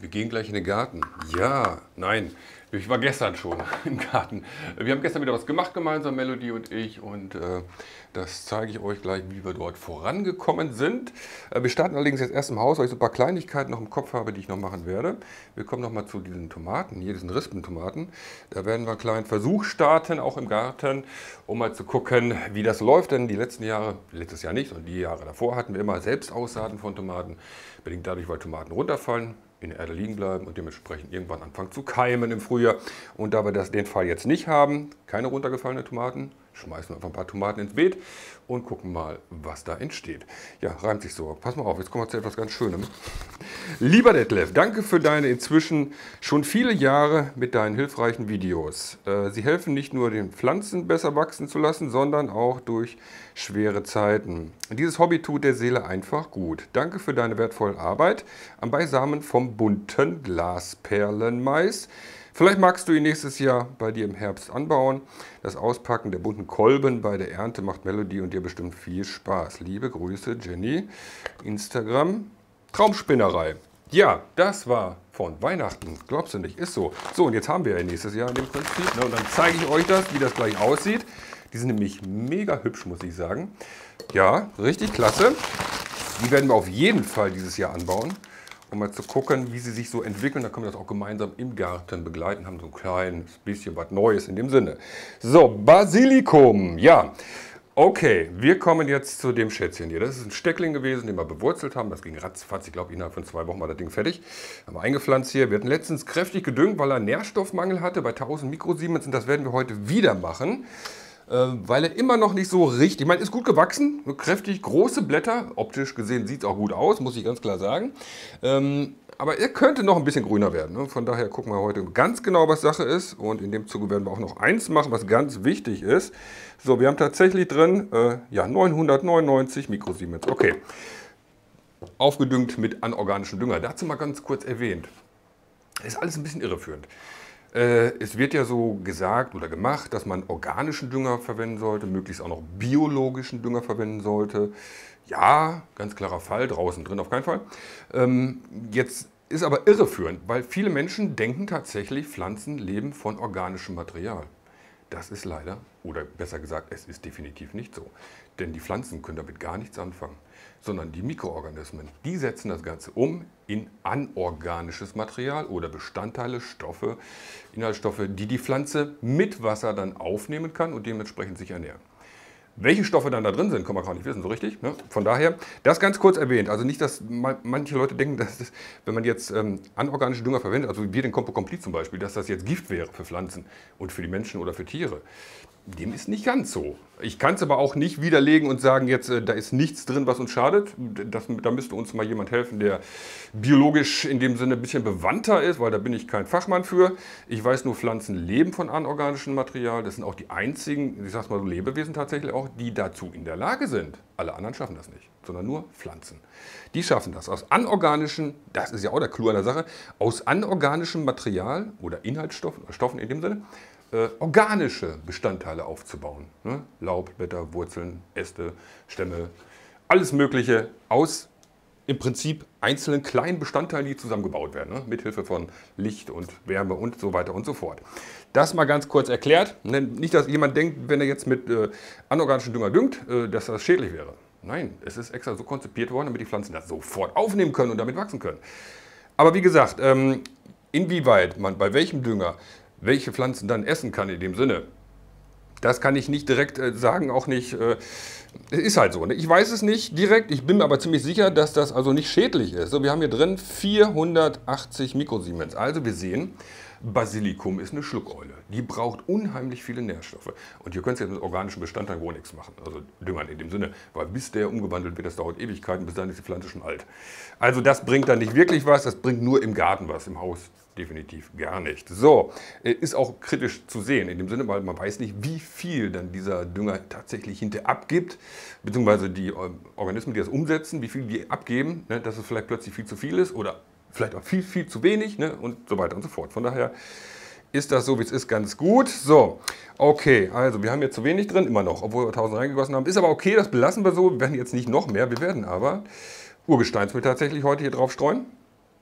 Wir gehen gleich in den Garten. Ja, nein, ich war gestern schon im Garten. Wir haben gestern wieder was gemacht gemeinsam, Melody und ich. Und das zeige ich euch gleich, wie wir dort vorangekommen sind. Wir starten allerdings jetzt erst im Haus, weil ich so ein paar Kleinigkeiten noch im Kopf habe, die ich noch machen werde. Wir kommen noch mal zu diesen Tomaten, hier diesen Rispentomaten. Da werden wir einen kleinen Versuch starten, auch im Garten, um mal zu gucken, wie das läuft. Denn die letzten Jahre, letztes Jahr nicht, sondern die Jahre davor hatten wir immer selbst Aussaaten von Tomaten. Bedingt dadurch, weil Tomaten runterfallen, in der Erde liegen bleiben und dementsprechend irgendwann anfangen zu keimen im Frühjahr. Und da wir den Fall jetzt nicht haben, keine runtergefallenen Tomaten, schmeißen wir einfach ein paar Tomaten ins Beet und gucken mal, was da entsteht. Ja, reimt sich so. Pass mal auf, jetzt kommen wir zu etwas ganz Schönem. Lieber Detlef, danke für deine inzwischen schon viele Jahre mit deinen hilfreichen Videos. Sie helfen nicht nur den Pflanzen besser wachsen zu lassen, sondern auch durch schwere Zeiten. Dieses Hobby tut der Seele einfach gut. Danke für deine wertvolle Arbeit am Beisamen vom bunten Glasperlenmais. Vielleicht magst du ihn nächstes Jahr bei dir im Herbst anbauen. Das Auspacken der bunten Kolben bei der Ernte macht Melody und dir bestimmt viel Spaß. Liebe Grüße, Jenny. Instagram, Traumspinnerei. Ja, das war von Weihnachten. Glaubst du nicht? Ist so. So, und jetzt haben wir ja nächstes Jahr in dem Prinzip. Ne? Und dann zeige ich euch das, wie das gleich aussieht. Die sind nämlich mega hübsch, muss ich sagen. Ja, richtig klasse. Die werden wir auf jeden Fall dieses Jahr anbauen, um mal zu gucken, wie sie sich so entwickeln. Da können wir das auch gemeinsam im Garten begleiten, haben so ein kleines bisschen was Neues in dem Sinne. So, Basilikum, ja. Okay, wir kommen jetzt zu dem Schätzchen hier. Das ist ein Steckling gewesen, den wir bewurzelt haben. Das ging ratzfatz, ich glaube innerhalb von 2 Wochen war das Ding fertig. Haben wir eingepflanzt hier. Wir hatten letztens kräftig gedüngt, weil er Nährstoffmangel hatte bei 1000 Mikrosiemens. Und das werden wir heute wieder machen. Weil er immer noch nicht so richtig, ich meine, ist gut gewachsen, kräftig große Blätter, optisch gesehen sieht es auch gut aus, muss ich ganz klar sagen. Aber er könnte noch ein bisschen grüner werden. Ne? Von daher gucken wir heute ganz genau, was Sache ist. Und in dem Zuge werden wir auch noch eins machen, was ganz wichtig ist. So, wir haben tatsächlich drin ja, 999 Mikrosiemens. Okay, aufgedüngt mit anorganischem Dünger. Dazu mal ganz kurz erwähnt. Ist alles ein bisschen irreführend. Es wird ja so gesagt oder gemacht, dass man organischen Dünger verwenden sollte, möglichst auch noch biologischen Dünger verwenden sollte. Ja, ganz klarer Fall, draußen drin auf keinen Fall. Jetzt ist aber irreführend, weil viele Menschen denken tatsächlich, Pflanzen leben von organischem Material. Das ist leider, oder besser gesagt, es ist definitiv nicht so. Denn die Pflanzen können damit gar nichts anfangen, sondern die Mikroorganismen, die setzen das Ganze um in anorganisches Material oder Bestandteile, Stoffe, Inhaltsstoffe, die die Pflanze mit Wasser dann aufnehmen kann und dementsprechend sich ernähren. Welche Stoffe dann da drin sind, kann man gar nicht wissen, so richtig. Ne? Von daher, das ganz kurz erwähnt. Also nicht, dass manche Leute denken, dass das, wenn man jetzt anorganische Dünger verwendet, also wie den Compo-Complete zum Beispiel, dass das jetzt Gift wäre für Pflanzen und für die Menschen oder für Tiere. Dem ist nicht ganz so. Ich kann es aber auch nicht widerlegen und sagen, jetzt da ist nichts drin, was uns schadet. Da müsste uns mal jemand helfen, der biologisch in dem Sinne ein bisschen bewandter ist, weil da bin ich kein Fachmann für. Ich weiß nur, Pflanzen leben von anorganischem Material. Das sind auch die einzigen, ich sag's mal so, Lebewesen tatsächlich auch, die dazu in der Lage sind. Alle anderen schaffen das nicht, sondern nur Pflanzen. Die schaffen das. Aus anorganischen, das ist ja auch der Clou an der Sache, aus anorganischem Material oder Inhaltsstoffen, Stoffen in dem Sinne, organische Bestandteile aufzubauen. Ne? Laub, Blätter, Wurzeln, Äste, Stämme, alles Mögliche aus im Prinzip einzelnen kleinen Bestandteilen, die zusammengebaut werden, ne? Mithilfe von Licht und Wärme und so weiter und so fort. Das mal ganz kurz erklärt. Nicht, dass jemand denkt, wenn er jetzt mit anorganischem Dünger düngt, dass das schädlich wäre. Nein, es ist extra so konzipiert worden, damit die Pflanzen das sofort aufnehmen können und damit wachsen können. Aber wie gesagt, inwieweit man bei welchem Dünger welche Pflanzen dann essen kann in dem Sinne, das kann ich nicht direkt sagen, auch nicht, ist halt so. Ne? Ich weiß es nicht direkt, ich bin mir aber ziemlich sicher, dass das also nicht schädlich ist. So, wir haben hier drin 480 Mikrosiemens. Also wir sehen, Basilikum ist eine Schluckeule. Die braucht unheimlich viele Nährstoffe. Und ihr könnt jetzt mit organischen Bestandteilen wohl nichts machen. Also Düngern in dem Sinne. Weil bis der umgewandelt wird, das dauert Ewigkeiten, bis dann ist die Pflanze schon alt. Also das bringt dann nicht wirklich was, das bringt nur im Garten was, im Haus definitiv gar nicht. So, ist auch kritisch zu sehen in dem Sinne, weil man weiß nicht, wie viel dann dieser Dünger tatsächlich hinterher abgibt, beziehungsweise die Organismen, die das umsetzen, wie viel die abgeben, ne, dass es vielleicht plötzlich viel zu viel ist oder vielleicht auch viel, viel zu wenig, ne, und so weiter und so fort. Von daher ist das so, wie es ist, ganz gut. So, okay, also wir haben jetzt zu wenig drin, immer noch, obwohl wir 1000 reingegossen haben. Ist aber okay, das belassen wir so. Wir werden jetzt nicht noch mehr, wir werden aber Urgesteinsmehl tatsächlich heute hier drauf streuen.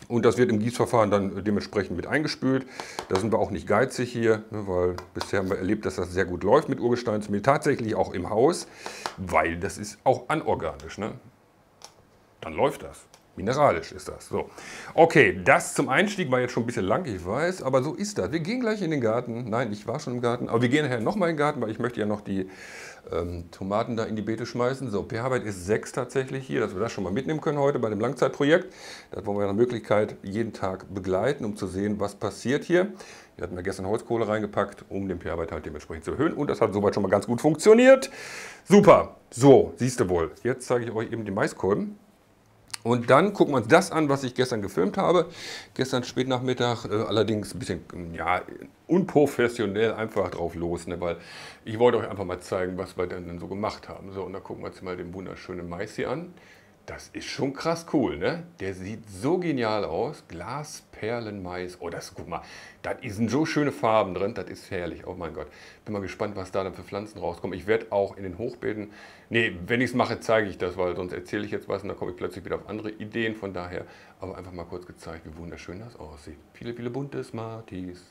Und das wird im Gießverfahren dann dementsprechend mit eingespült. Da sind wir auch nicht geizig hier, ne, weil bisher haben wir erlebt, dass das sehr gut läuft mit Urgesteinsmehl. Tatsächlich auch im Haus, weil das ist auch anorganisch. Ne? Dann läuft das. Mineralisch ist das. So. Okay, das zum Einstieg war jetzt schon ein bisschen lang, ich weiß, aber so ist das. Wir gehen gleich in den Garten. Nein, ich war schon im Garten, aber wir gehen nachher nochmal in den Garten, weil ich möchte ja noch die Tomaten da in die Beete schmeißen. So, pH-Wert ist 6 tatsächlich hier, dass wir das schon mal mitnehmen können heute bei dem Langzeitprojekt. Da wollen wir eine Möglichkeit jeden Tag begleiten, um zu sehen, was passiert hier. Hier hatten wir gestern Holzkohle reingepackt, um den pH-Wert halt dementsprechend zu erhöhen. Und das hat soweit schon mal ganz gut funktioniert. Super, so, siehst du wohl. Jetzt zeige ich euch eben die Maiskolben. Und dann gucken wir uns das an, was ich gestern gefilmt habe. Gestern Spätnachmittag, allerdings ein bisschen ja, unprofessionell einfach drauf los, ne? Weil ich wollte euch einfach mal zeigen, was wir dann so gemacht haben. So, und dann gucken wir uns mal den wunderschönen Mais hier an. Das ist schon krass cool, ne? Der sieht so genial aus. Glasperlenmais. Oh, das, guck mal, da sind so schöne Farben drin. Das ist herrlich. Oh mein Gott. Bin mal gespannt, was da dann für Pflanzen rauskommen. Ich werde auch in den Hochbeeten, nee, wenn ich es mache, zeige ich das, weil sonst erzähle ich jetzt was und dann komme ich plötzlich wieder auf andere Ideen. Von daher, aber einfach mal kurz gezeigt, wie wunderschön das aussieht. Viele, viele bunte Smarties.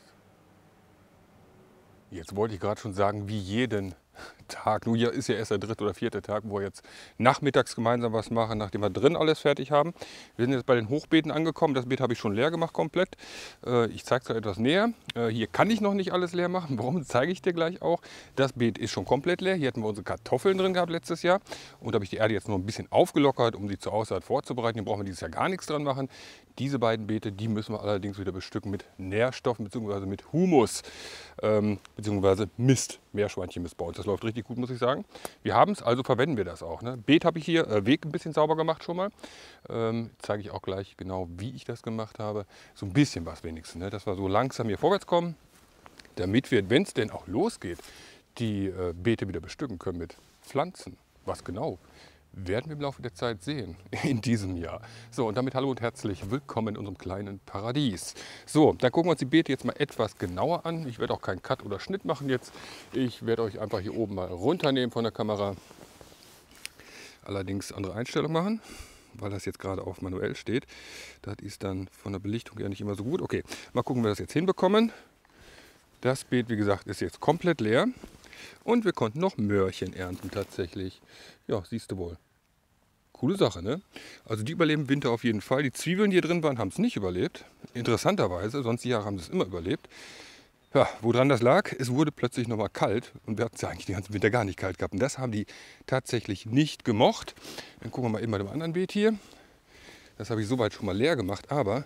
Jetzt wollte ich gerade schon sagen, wie jeden Tag. Nun, hier ist ja erst der 3. oder 4. Tag, wo wir jetzt nachmittags gemeinsam was machen, nachdem wir drin alles fertig haben. Wir sind jetzt bei den Hochbeeten angekommen. Das Beet habe ich schon leer gemacht komplett. Ich zeige es euch etwas näher. Hier kann ich noch nicht alles leer machen. Warum, zeige ich dir gleich auch. Das Beet ist schon komplett leer. Hier hatten wir unsere Kartoffeln drin gehabt letztes Jahr. Und da habe ich die Erde jetzt nur ein bisschen aufgelockert, um sie zur Aussaat vorzubereiten. Hier brauchen wir dieses Jahr gar nichts dran machen. Diese beiden Beete, die müssen wir allerdings wieder bestücken mit Nährstoffen bzw. mit Humus bzw. Mist, Meerschweinchenmist bei uns. Das läuft richtig gut, muss ich sagen. Wir haben es, also verwenden wir das auch. Ne? Beet habe ich hier, Weg ein bisschen sauber gemacht schon mal. Zeige ich auch gleich genau, wie ich das gemacht habe. So ein bisschen was wenigstens, ne? Dass wir so langsam hier vorwärts kommen, damit wir, wenn es denn auch losgeht, die Beete wieder bestücken können mit Pflanzen. Was genau? Werden wir im Laufe der Zeit sehen in diesem Jahr. So, und damit hallo und herzlich willkommen in unserem kleinen Paradies. So, dann gucken wir uns die Beete jetzt mal etwas genauer an. Ich werde auch keinen Cut oder Schnitt machen jetzt. Ich werde euch einfach hier oben mal runternehmen von der Kamera. Allerdings andere Einstellung machen, weil das jetzt gerade auf manuell steht. Das ist dann von der Belichtung her nicht immer so gut. Okay, mal gucken, wie wir das jetzt hinbekommen. Das Beet, wie gesagt, ist jetzt komplett leer. Und wir konnten noch Möhrchen ernten tatsächlich. Ja, siehst du wohl. Coole Sache, ne? Also die überleben Winter auf jeden Fall. Die Zwiebeln, die hier drin waren, haben es nicht überlebt. Interessanterweise, sonst die Jahre haben sie es immer überlebt. Ja, woran das lag? Es wurde plötzlich nochmal kalt. Und wir hatten es ja eigentlich den ganzen Winter gar nicht kalt gehabt. Und das haben die tatsächlich nicht gemocht. Dann gucken wir mal eben bei dem anderen Beet hier. Das habe ich soweit schon mal leer gemacht, aber...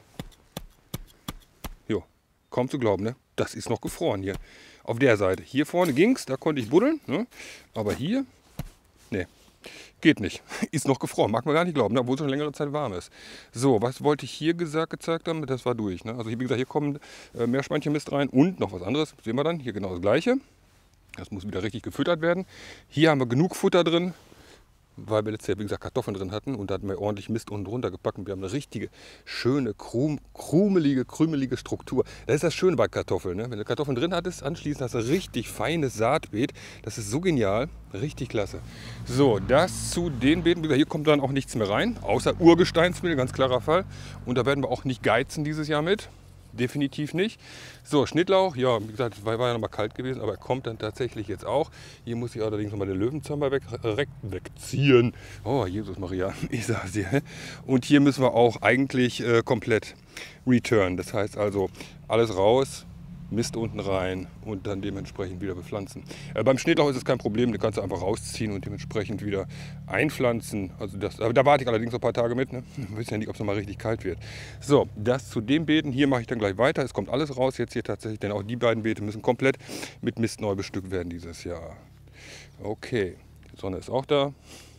Jo, kaum zu glauben, ne? Das ist noch gefroren hier. Auf der Seite. Hier vorne ging es, da konnte ich buddeln. Ne? Aber hier, ne, geht nicht. Ist noch gefroren, mag man gar nicht glauben, obwohl es schon längere Zeit warm ist. So, was wollte ich hier gezeigt haben? Das war durch. Ne? Also hier, wie gesagt, hier kommen Meerschweinchenmist rein und noch was anderes. Sehen wir dann. Hier genau das Gleiche. Das muss wieder richtig gefüttert werden. Hier haben wir genug Futter drin, weil wir letztes Jahr, wie gesagt, Kartoffeln drin hatten und da hatten wir ordentlich Mist unten drunter gepackt und wir haben eine richtige, schöne, krümelige Struktur. Das ist das Schöne bei Kartoffeln, ne? Wenn du Kartoffeln drin hattest, anschließend hast du ein richtig feines Saatbeet. Das ist so genial, richtig klasse. So, das zu den Beeten. Hier kommt dann auch nichts mehr rein, außer Urgesteinsmehl, ganz klarer Fall. Und da werden wir auch nicht geizen dieses Jahr mit. Definitiv nicht. So, Schnittlauch, ja, wie gesagt, war ja noch mal kalt gewesen, aber er kommt dann tatsächlich jetzt auch. Hier muss ich allerdings noch mal den Löwenzahn wegziehen. Oh, Jesus Maria, ich sag's dir. Und hier müssen wir auch eigentlich komplett return. Das heißt also, alles raus, Mist unten rein und dann dementsprechend wieder bepflanzen. Beim Schnittlauch ist es kein Problem, den kannst du einfach rausziehen und dementsprechend wieder einpflanzen. Also das, aber da warte ich allerdings noch ein paar Tage mit. Ne? Wir wissen ja nicht, ob es noch mal richtig kalt wird. So, das zu den Beeten. Hier mache ich dann gleich weiter. Es kommt alles raus jetzt hier tatsächlich, denn auch die beiden Beete müssen komplett mit Mist neu bestückt werden dieses Jahr. Okay, die Sonne ist auch da.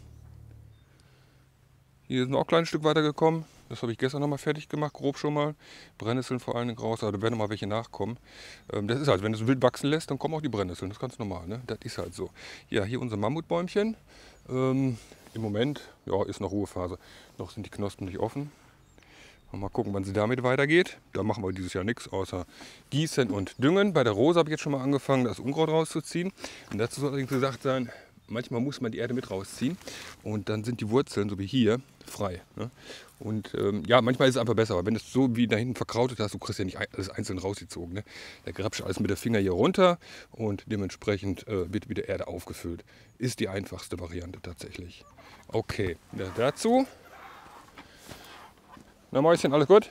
Hier sind wir auch ein kleines Stück weiter gekommen. Das habe ich gestern noch mal fertig gemacht, grob schon mal. Brennnesseln vor allen Dingen raus, aber da werden noch mal welche nachkommen. Das ist halt, wenn du es wild wachsen lässt, dann kommen auch die Brennnesseln. Das ist ganz normal, ne? Das ist halt so. Ja, hier unser Mammutbäumchen. Im Moment, ja, ist noch Ruhephase. Noch sind die Knospen nicht offen. Mal gucken, wann sie damit weitergeht. Da machen wir dieses Jahr nichts außer Gießen und Düngen. Bei der Rose habe ich jetzt schon mal angefangen, das Unkraut rauszuziehen. Und dazu soll allerdings gesagt sein, manchmal muss man die Erde mit rausziehen und dann sind die Wurzeln, so wie hier, frei. Ne? Und ja, manchmal ist es einfach besser, aber wenn es so wie da hinten verkrautet hast, du kriegst ja nicht alles einzeln rausgezogen. Ne? Da grabst du alles mit der Finger hier runter und dementsprechend wird wieder Erde aufgefüllt. Ist die einfachste Variante tatsächlich. Okay, ja, dazu. Na Mäuschen, alles gut?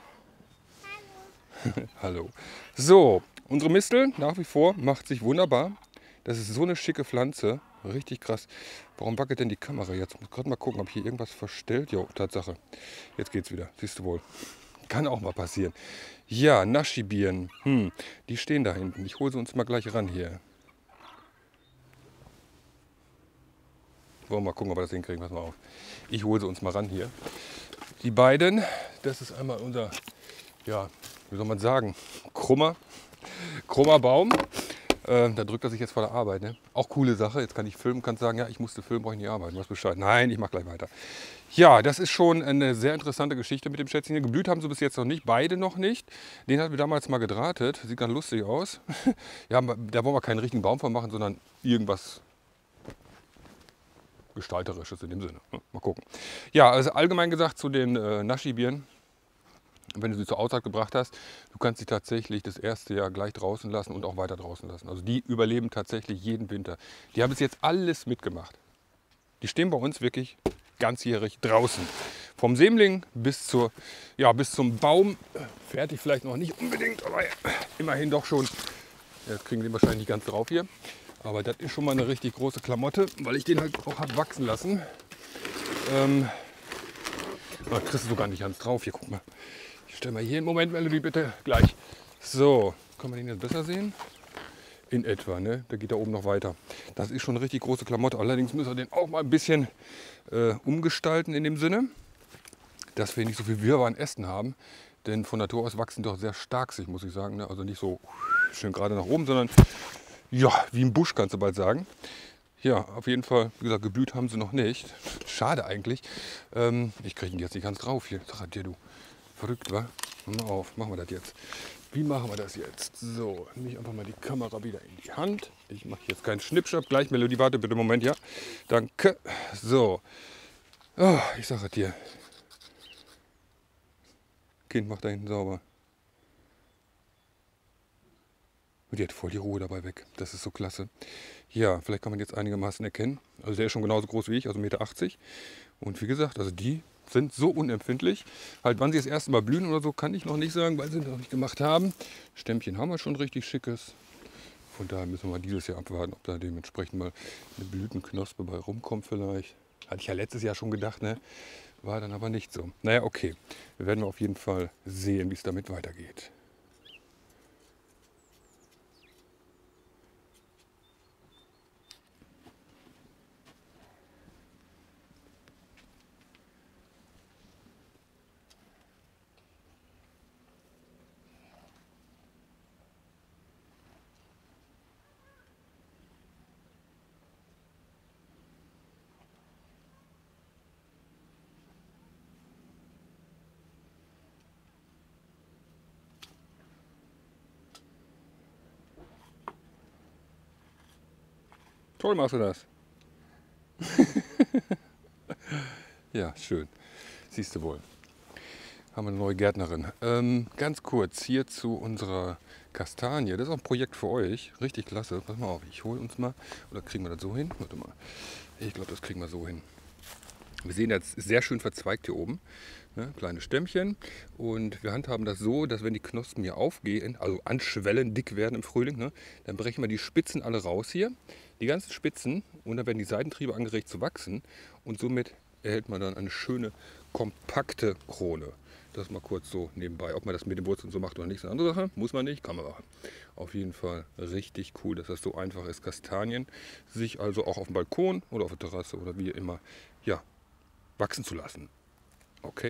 Hallo. So, unsere Mistel nach wie vor macht sich wunderbar. Das ist so eine schicke Pflanze. Richtig krass. Warum wackelt denn die Kamera jetzt? Ich muss gerade mal gucken, ob hier irgendwas verstellt. Jo, Tatsache. Jetzt geht's wieder. Siehst du wohl. Kann auch mal passieren. Ja, Naschi-Birnen. Die stehen da hinten. Ich hole sie uns mal gleich ran hier. Wollen wir mal gucken, ob wir das hinkriegen. Pass mal auf. Ich hole sie uns mal ran hier. Die beiden, das ist einmal unser, ja, wie soll man sagen, krummer Baum. Da drückt er sich jetzt vor der Arbeit. Ne? Auch coole Sache. Jetzt kann ich filmen, kann sagen, ja, ich musste filmen, brauche ich nicht arbeiten. Du weißt Bescheid. Nein, ich mache gleich weiter. Ja, das ist schon eine sehr interessante Geschichte mit dem Schätzchen hier. Geblüht haben sie bis jetzt noch nicht, beide noch nicht. Den hatten wir damals mal gedrahtet. Sieht ganz lustig aus. Ja, da wollen wir keinen richtigen Baum von machen, sondern irgendwas Gestalterisches in dem Sinne. Mal gucken. Ja, also allgemein gesagt zu den Naschi-Birnen. Wenn du sie zur Aussaat gebracht hast, du kannst sie tatsächlich das erste Jahr gleich draußen lassen und auch weiter draußen lassen. Also die überleben tatsächlich jeden Winter. Die haben bis jetzt alles mitgemacht. Die stehen bei uns wirklich ganzjährig draußen. Vom Sämling bis zum Baum. Fertig vielleicht noch nicht unbedingt, aber immerhin doch schon. Jetzt kriegen die wahrscheinlich nicht ganz drauf hier. Aber das ist schon mal eine richtig große Klamotte, weil ich den halt auch habe wachsen lassen. Da kriegst du sogar nicht ganz drauf. Hier, guck mal. Ich stelle mal hier einen Moment, Melody, bitte. Gleich. So, kann man den jetzt besser sehen? In etwa, ne? Der geht da oben noch weiter. Das ist schon eine richtig große Klamotte. Allerdings müssen wir den auch mal ein bisschen umgestalten in dem Sinne, dass wir nicht so viel Wirrwarr an Ästen haben. Denn von Natur aus wachsen die doch sehr stark sich, muss ich sagen. Ne? Also nicht so schön gerade nach oben, sondern ja, wie im Busch, kannst du bald sagen. Ja, auf jeden Fall, wie gesagt, geblüht haben sie noch nicht. Schade eigentlich. Ich kriege ihn jetzt nicht ganz drauf hier. Sag dir, du. Verrückt, wa? Mach mal auf, machen wir das jetzt. Wie machen wir das jetzt? So, nehme ich einfach mal die Kamera wieder in die Hand. Ich mache jetzt keinen Schnippschnapp. Gleich, Melodie, warte bitte einen Moment, ja? Danke. So. Oh, ich sage dir. Kind macht da hinten sauber. Und die hat voll die Ruhe dabei weg. Das ist so klasse. Ja, vielleicht kann man jetzt einigermaßen erkennen. Also der ist schon genauso groß wie ich, also 1,80 Meter. Und wie gesagt, also die sind so unempfindlich. Halt, wann sie das erste Mal blühen oder so, kann ich noch nicht sagen, weil sie noch nicht gemacht haben. Stämmchen haben wir schon richtig schickes. Von daher müssen wir dieses Jahr abwarten, ob da dementsprechend mal eine Blütenknospe bei rumkommt vielleicht. Hatte ich ja letztes Jahr schon gedacht, ne? War dann aber nicht so. Naja, okay. Wir werden auf jeden Fall sehen, wie es damit weitergeht. Toll machst du das. Ja, schön. Siehst du wohl. Haben wir eine neue Gärtnerin. Ganz kurz hier zu unserer Kastanie. Das ist auch ein Projekt für euch. Richtig klasse. Pass mal auf, ich hole uns mal. Oder kriegen wir das so hin? Warte mal. Ich glaube, das kriegen wir so hin. Wir sehen, das ist sehr schön verzweigt hier oben. Ne, kleine Stämmchen. Und wir handhaben das so, dass wenn die Knospen hier aufgehen, also anschwellen, dick werden im Frühling, ne, dann brechen wir die Spitzen alle raus hier. Die ganzen Spitzen. Und dann werden die Seitentriebe angeregt zu wachsen. Und somit erhält man dann eine schöne, kompakte Krone. Das mal kurz so nebenbei. Ob man das mit den Wurzeln so macht oder nicht, ist eine andere Sache. Muss man nicht, kann man machen. Auf jeden Fall richtig cool, dass das so einfach ist, Kastanien sich also auch auf dem Balkon oder auf der Terrasse oder wie immer, ja, wachsen zu lassen. Okay.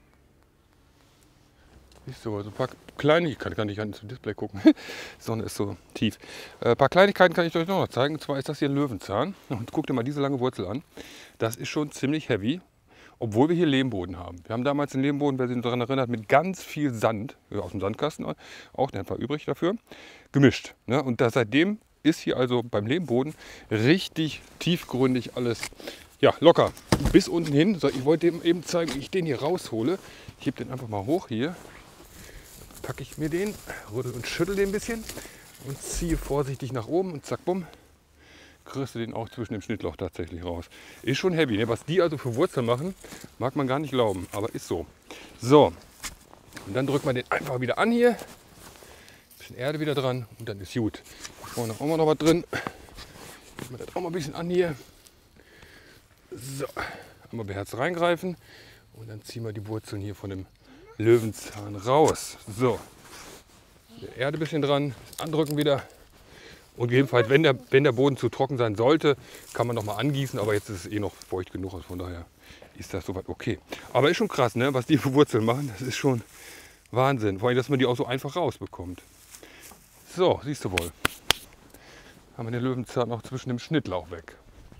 Siehst du, also ein paar Kleinigkeiten, kann ich gar nicht zum Display gucken. Die Sonne ist so tief. Ein paar Kleinigkeiten kann ich euch noch zeigen. Und zwar ist das hier ein Löwenzahn. Und guckt dir mal diese lange Wurzel an. Das ist schon ziemlich heavy. Obwohl wir hier Lehmboden haben. Wir haben damals den Lehmboden, wer sich daran erinnert, mit ganz viel Sand, aus dem Sandkasten auch, der war übrig dafür, gemischt. Ne? Und seitdem ist hier also beim Lehmboden richtig tiefgründig alles Ja, locker. Bis unten hin. So, ich wollte eben zeigen, wie ich den hier raushole. Ich hebe den einfach mal hoch hier. Packe ich mir den, rüttel und schüttel den ein bisschen und ziehe vorsichtig nach oben und zack, bumm. Kriegst du den auch zwischen dem Schnittloch tatsächlich raus. Ist schon heavy, ne? Was die also für Wurzeln machen, mag man gar nicht glauben, aber ist so. So, und dann drückt man den einfach wieder an hier. Bisschen Erde wieder dran und dann ist gut. Vorne auch mal noch was drin. Drücken wir das auch mal ein bisschen an hier. So, einmal beherzt reingreifen und dann ziehen wir die Wurzeln hier von dem Löwenzahn raus. So, die Erde ein bisschen dran, andrücken wieder. Und jedenfalls, wenn der Boden zu trocken sein sollte, kann man noch mal angießen, aber jetzt ist es eh noch feucht genug, also von daher ist das soweit okay. Aber ist schon krass, ne, was die für Wurzeln machen, das ist schon Wahnsinn. Vor allem, dass man die auch so einfach rausbekommt. So, siehst du wohl, haben wir den Löwenzahn auch zwischen dem Schnittlauch weg.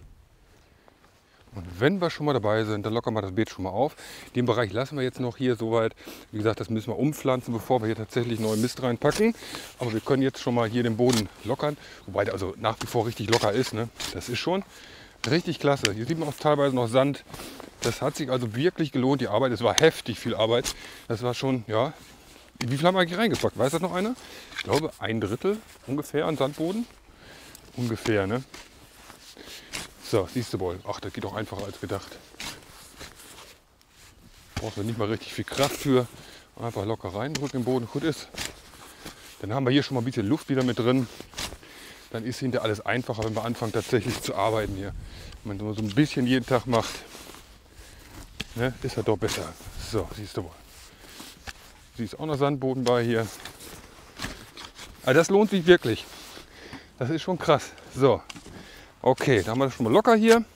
Und wenn wir schon mal dabei sind, dann lockern wir das Beet schon mal auf. Den Bereich lassen wir jetzt noch hier soweit. Wie gesagt, das müssen wir umpflanzen, bevor wir hier tatsächlich neuen Mist reinpacken. Aber wir können jetzt schon mal hier den Boden lockern. Wobei der also nach wie vor richtig locker ist. Ne? Das ist schon richtig klasse. Hier sieht man auch teilweise noch Sand. Das hat sich also wirklich gelohnt, die Arbeit. Es war heftig viel Arbeit. Das war schon, ja. Wie viel haben wir eigentlich reingepackt? Weiß das noch einer? Ich glaube 1/3 ungefähr an Sandboden. Ungefähr, ne? So, siehst du wohl. Ach, das geht auch einfacher als gedacht. Braucht man nicht mal richtig viel Kraft für. Einfach locker reindrücken im Boden, gut ist. Dann haben wir hier schon mal ein bisschen Luft wieder mit drin. Dann ist hinterher alles einfacher, wenn wir anfangen tatsächlich zu arbeiten hier. Wenn man so ein bisschen jeden Tag macht, ne, ist das doch besser. So, siehst du wohl. Siehst auch noch Sandboden bei hier. Also das lohnt sich wirklich. Das ist schon krass. So. Okay, da haben wir das schon mal locker hier.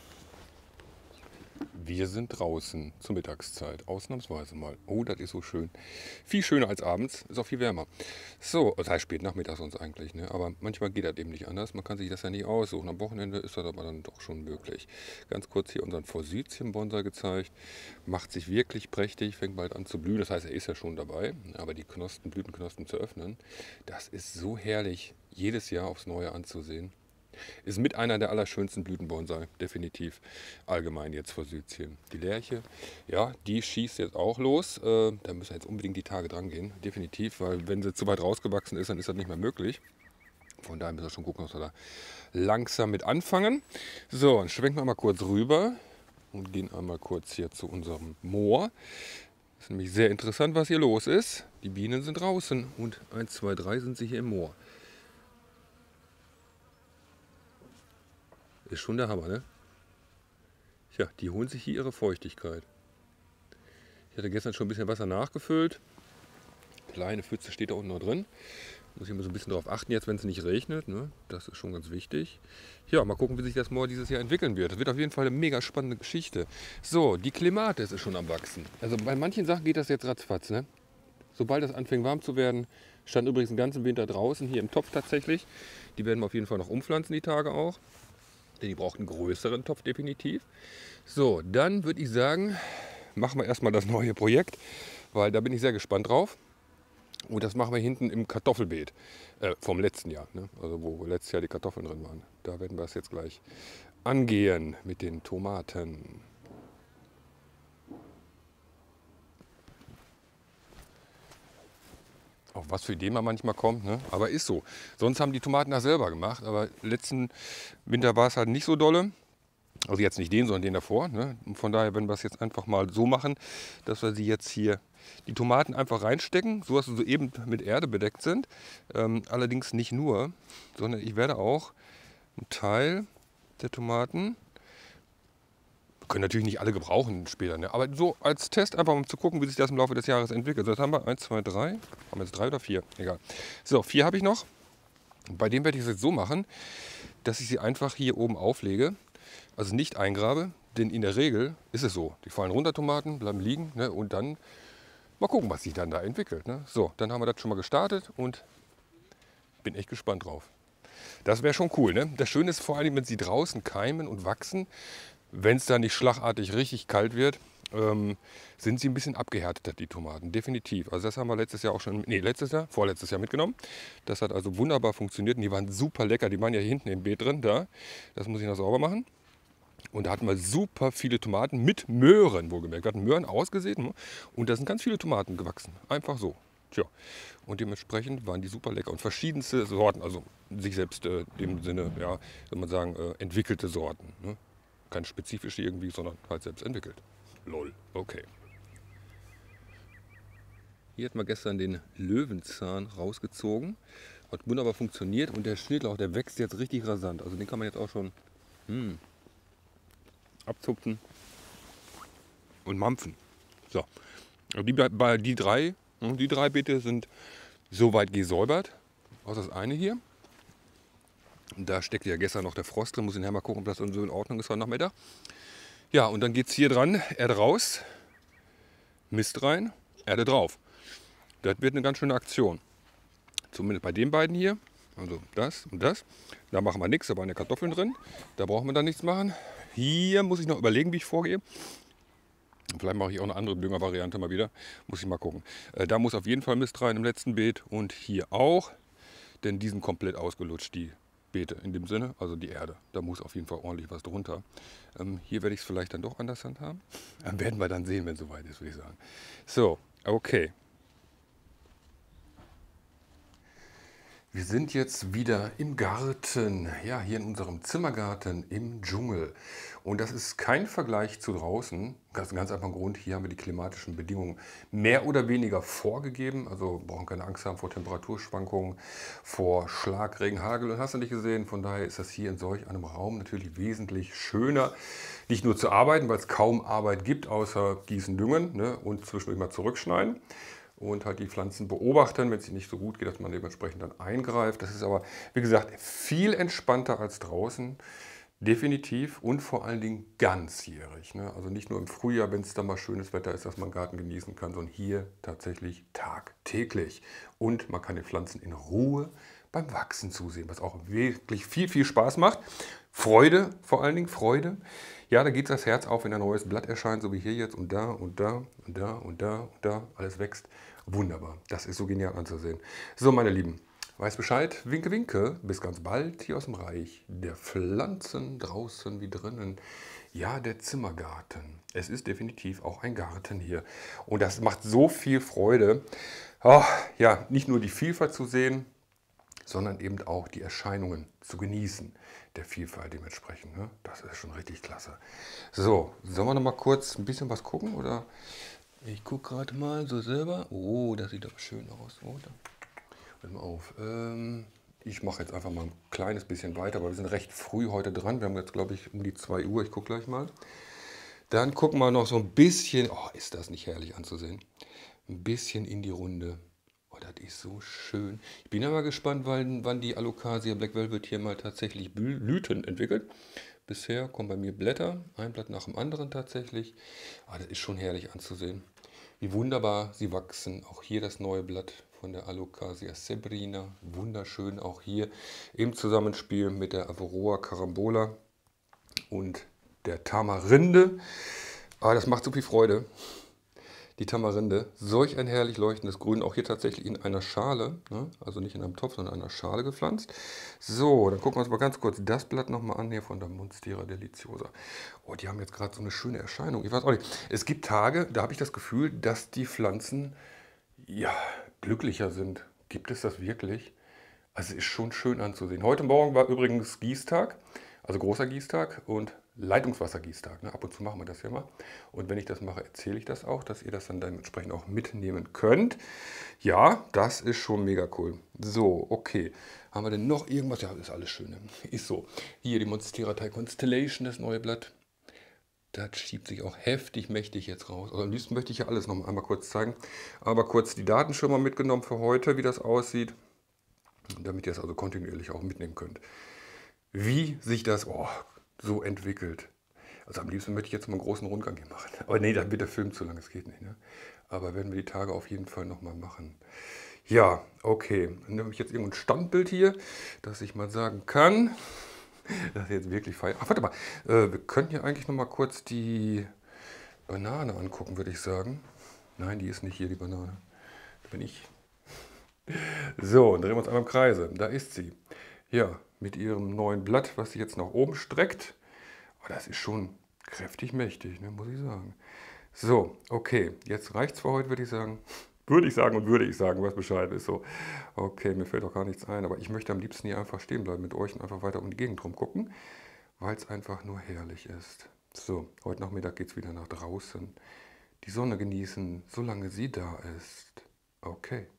Wir sind draußen zur Mittagszeit, ausnahmsweise mal. Oh, das ist so schön. Viel schöner als abends, ist auch viel wärmer. So, das heißt spät nachmittags sonst eigentlich, ne? Aber manchmal geht das eben nicht anders. Man kann sich das ja nicht aussuchen. Am Wochenende ist das aber dann doch schon möglich. Ganz kurz hier unseren Forsythien-Bonsai gezeigt. Macht sich wirklich prächtig, fängt bald an zu blühen. Das heißt, er ist ja schon dabei. Aber die Knospen, Blütenknospen zu öffnen, das ist so herrlich, jedes Jahr aufs Neue anzusehen. Ist mit einer der allerschönsten Blütenbonsai, definitiv. Allgemein jetzt Forsythien. Die Lärche, ja, die schießt jetzt auch los. Da müssen wir jetzt unbedingt die Tage dran gehen, definitiv, weil wenn sie zu weit rausgewachsen ist, dann ist das nicht mehr möglich. Von daher müssen wir schon gucken, dass wir da langsam mit anfangen. So, dann schwenken wir mal kurz rüber und gehen einmal kurz hier zu unserem Moor. Das ist nämlich sehr interessant, was hier los ist. Die Bienen sind draußen und 1, 2, 3 sind sie hier im Moor. Ist schon der Hammer, ne? Ja, die holen sich hier ihre Feuchtigkeit. Ich hatte gestern schon ein bisschen Wasser nachgefüllt. Kleine Pfütze steht da unten noch drin. Muss ich mal so ein bisschen darauf achten jetzt, wenn es nicht regnet. Ne? Das ist schon ganz wichtig. Ja, mal gucken, wie sich das Moor dieses Jahr entwickeln wird. Das wird auf jeden Fall eine mega spannende Geschichte. So, die Clematis ist schon am Wachsen. Also bei manchen Sachen geht das jetzt ratzfatz, ne? Sobald es anfängt warm zu werden, stand übrigens den ganzen Winter draußen, hier im Topf tatsächlich. Die werden wir auf jeden Fall noch umpflanzen, die Tage auch. Denn die braucht einen größeren Topf definitiv. So, dann würde ich sagen, machen wir erstmal das neue Projekt, weil da bin ich sehr gespannt drauf. Und das machen wir hinten im Kartoffelbeet vom letzten Jahr, ne? Also wo letztes Jahr die Kartoffeln drin waren. Da werden wir es jetzt gleich angehen mit den Tomaten. Auf was für Ideen man manchmal kommt, ne? Aber ist so. Sonst haben die Tomaten das selber gemacht, aber letzten Winter war es halt nicht so dolle. Also jetzt nicht den, sondern den davor. Ne? Und von daher werden wir es jetzt einfach mal so machen, dass wir sie jetzt hier, die Tomaten einfach reinstecken, so dass sie so eben mit Erde bedeckt sind. Allerdings nicht nur, sondern ich werde auch einen Teil der Tomaten, wir können natürlich nicht alle gebrauchen später, ne? Aber so als Test einfach mal zu gucken, wie sich das im Laufe des Jahres entwickelt. So, jetzt haben wir 1, 2, 3, haben wir jetzt 3 oder 4? Egal. So, 4 habe ich noch. Bei dem werde ich es jetzt so machen, dass ich sie einfach hier oben auflege. Also nicht eingrabe, denn in der Regel ist es so. Die fallen runter, Tomaten, bleiben liegen, ne, und dann mal gucken, was sich dann da entwickelt. Ne. So, dann haben wir das schon mal gestartet und bin echt gespannt drauf. Das wäre schon cool. Ne? Das Schöne ist vor allem, wenn sie draußen keimen und wachsen, wenn es da nicht schlagartig richtig kalt wird, sind sie ein bisschen abgehärteter, die Tomaten, definitiv. Also das haben wir letztes Jahr auch schon, vorletztes Jahr mitgenommen. Das hat also wunderbar funktioniert und die waren super lecker. Die waren ja hier hinten im Beet drin, da. Das muss ich noch sauber machen. Und da hatten wir super viele Tomaten mit Möhren, wohlgemerkt. Wir hatten Möhren ausgesät, ne? Und da sind ganz viele Tomaten gewachsen. Einfach so. Tja. Und dementsprechend waren die super lecker. Und verschiedenste Sorten, also sich selbst in dem Sinne, ja, soll man sagen, entwickelte Sorten. Ne? Keine spezifische irgendwie, sondern halt selbst entwickelt. Lol, okay. Hier hat man gestern den Löwenzahn rausgezogen. Hat wunderbar funktioniert und der Schnittlauch, der wächst jetzt richtig rasant. Also den kann man jetzt auch schon abzupfen und mampfen. So, also die drei Beete sind soweit gesäubert. Außer das eine hier. Da steckte ja gestern noch der Frost drin. Muss ich nachher mal gucken, ob das dann so in Ordnung ist heute Nachmittag. Ja, und dann geht es hier dran. Erde raus, Mist rein, Erde drauf. Das wird eine ganz schöne Aktion. Zumindest bei den beiden hier. Also das und das. Da machen wir nichts, da waren ja Kartoffeln drin. Da brauchen wir dann nichts machen. Hier muss ich noch überlegen, wie ich vorgehe. Vielleicht mache ich auch eine andere Düngervariante mal wieder. Muss ich mal gucken. Da muss auf jeden Fall Mist rein im letzten Beet. Und hier auch. Denn die sind komplett ausgelutscht, die Beete in dem Sinne. Also die Erde. Da muss auf jeden Fall ordentlich was drunter. Hier werde ich es vielleicht dann doch anders handhaben. Werden wir dann sehen, wenn es soweit ist, würde ich sagen. So, okay. Wir sind jetzt wieder im Garten, ja, hier in unserem Zimmergarten im Dschungel. Und das ist kein Vergleich zu draußen. Das ist ein ganz einfacher Grund. Hier haben wir die klimatischen Bedingungen mehr oder weniger vorgegeben. Also brauchen keine Angst haben vor Temperaturschwankungen, vor Schlag, Regen, Hagel und hast du nicht gesehen. Von daher ist das hier in solch einem Raum natürlich wesentlich schöner. Nicht nur zu arbeiten, weil es kaum Arbeit gibt, außer Gießen, Düngen, ne, und zwischendurch mal zurückschneiden. Und halt die Pflanzen beobachten, wenn es ihnen nicht so gut geht, dass man dementsprechend dann eingreift. Das ist aber, wie gesagt, viel entspannter als draußen, definitiv und vor allen Dingen ganzjährig. Ne? Also nicht nur im Frühjahr, wenn es dann mal schönes Wetter ist, dass man den Garten genießen kann, sondern hier tatsächlich tagtäglich. Und man kann den Pflanzen in Ruhe beim Wachsen zusehen, was auch wirklich viel, viel Spaß macht. Freude, vor allen Dingen Freude. Ja, da geht das Herz auf, wenn ein neues Blatt erscheint, so wie hier jetzt und da und da und da und da und da. Alles wächst. Wunderbar. Das ist so genial anzusehen. So, meine Lieben, weiß Bescheid. Winke, winke. Bis ganz bald hier aus dem Reich der Pflanzen, draußen wie drinnen. Ja, der Zimmergarten. Es ist definitiv auch ein Garten hier. Und das macht so viel Freude. Oh, ja, nicht nur die Vielfalt zu sehen, sondern eben auch die Erscheinungen zu genießen, der Vielfalt dementsprechend. Ne? Das ist schon richtig klasse. So, sollen wir noch mal kurz ein bisschen was gucken? Oder ich gucke gerade mal so selber. Oh, das sieht aber schön aus. Oh, Hört mal auf. Ich mache jetzt einfach mal ein kleines bisschen weiter, aber wir sind recht früh heute dran. Wir haben jetzt, glaube ich, um die 2 Uhr. Ich gucke gleich mal. Dann gucken wir noch so ein bisschen. Oh, ist das nicht herrlich anzusehen? Ein bisschen in die Runde. Oh, das ist so schön. Ich bin aber gespannt, wann die Alocasia Black Velvet hier mal tatsächlich Blüten entwickelt. Bisher kommen bei mir Blätter, ein Blatt nach dem anderen tatsächlich. Aber das ist schon herrlich anzusehen. Wie wunderbar sie wachsen. Auch hier das neue Blatt von der Alocasia Sebrina. Wunderschön auch hier im Zusammenspiel mit der Avaroa Carambola und der Tamarinde. Aber das macht so viel Freude. Die Tamarinde, solch ein herrlich leuchtendes Grün, auch hier tatsächlich in einer Schale, ne? Also nicht in einem Topf, sondern in einer Schale gepflanzt. So, dann gucken wir uns mal ganz kurz das Blatt nochmal an, hier von der Monstera deliciosa. Oh, die haben jetzt gerade so eine schöne Erscheinung. Ich weiß auch nicht, es gibt Tage, da habe ich das Gefühl, dass die Pflanzen, ja, glücklicher sind. Gibt es das wirklich? Also es ist schon schön anzusehen. Heute Morgen war übrigens Gießtag, also großer Gießtag und Leitungswassergießtag. Ne? Ab und zu machen wir das ja mal. Und wenn ich das mache, erzähle ich das auch, dass ihr das dann dementsprechend auch mitnehmen könnt. Ja, das ist schon mega cool. So, okay. Haben wir denn noch irgendwas? Ja, das ist alles schön. Ne? Ist so. Hier die Monstera Thai Constellation, das neue Blatt. Das schiebt sich auch heftig mächtig jetzt raus. Also am liebsten möchte ich ja alles noch einmal kurz zeigen. Aber kurz die Daten schon mal mitgenommen für heute, wie das aussieht. Damit ihr es also kontinuierlich auch mitnehmen könnt. Wie sich das so entwickelt. Also am liebsten möchte ich jetzt mal einen großen Rundgang hier machen. Aber nee, dann wird der Film zu lang, das geht nicht. Ne? Aber werden wir die Tage auf jeden Fall nochmal machen. Ja, okay. Dann habe ich jetzt irgendein Standbild hier, dass ich mal sagen kann, dass ich jetzt wirklich feiere. Ach, warte mal. Wir könnten ja eigentlich nochmal kurz die Banane angucken, würde ich sagen. Nein, die ist nicht hier, die Banane. Da bin ich. So, und drehen wir uns einmal im Kreise. Da ist sie. Ja, mit ihrem neuen Blatt, was sie jetzt nach oben streckt. Aber das ist schon kräftig mächtig, ne, muss ich sagen. So, okay, jetzt reicht's für heute, würde ich sagen. Würde ich sagen, was Bescheid ist. So, okay, mir fällt auch gar nichts ein, aber ich möchte am liebsten hier einfach stehen bleiben mit euch und einfach weiter um die Gegend rum gucken, weil es einfach nur herrlich ist. So, heute Nachmittag geht es wieder nach draußen. Die Sonne genießen, solange sie da ist. Okay.